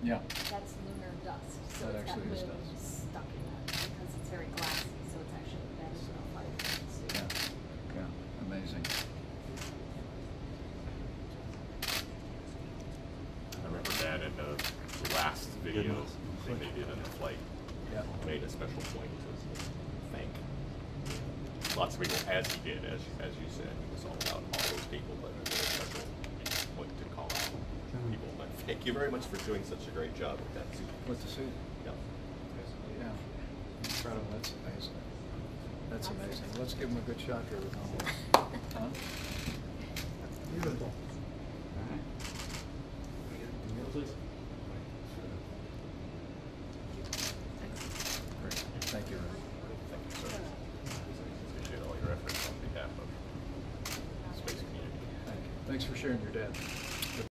Yeah. That's lunar dust. So That it's got actually is moon dust. stuck in it because it's very glassy, so it's actually better than a flight suit. Yeah. Yeah. Amazing. I remember that in the last video thing they did in the flight. Yeah. Made a special point to thank lots of people, as he did, as you said. It was all about all those people, but it was a special point to call out people. But thank you very much for doing such a great job with that suit. With the suit. Yeah. Yeah. Incredible. That's amazing. That's amazing. Let's give him a good shot here with Huh? Beautiful. Please. Great. Thank you. Thank you, sir. Appreciate all your efforts on behalf of the space community. Thank you. Thanks for sharing your dad.